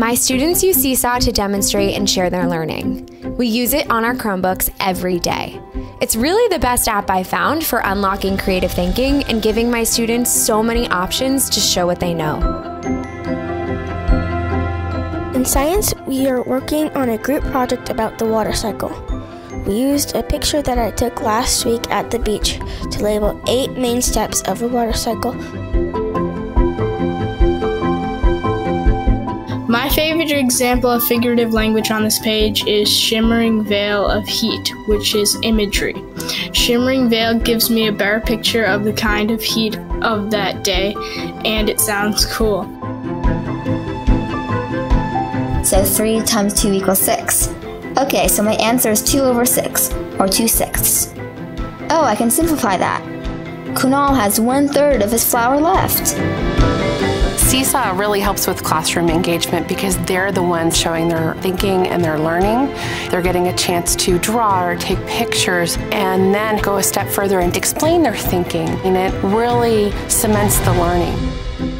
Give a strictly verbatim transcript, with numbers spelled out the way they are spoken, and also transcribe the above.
My students use Seesaw to demonstrate and share their learning. We use it on our Chromebooks every day. It's really the best app I found for unlocking creative thinking and giving my students so many options to show what they know. In science, we are working on a group project about the water cycle. We used a picture that I took last week at the beach to label eight main steps of a water cycle. My favorite example of figurative language on this page is Shimmering Veil of Heat, which is imagery. Shimmering Veil gives me a better picture of the kind of heat of that day, and it sounds cool. So three times two equals six. Okay, so my answer is two over six, or two sixths. Oh, I can simplify that. Kunal has one third of his flour left. Seesaw really helps with classroom engagement because they're the ones showing their thinking and their learning. They're getting a chance to draw or take pictures and then go a step further and explain their thinking, and it really cements the learning.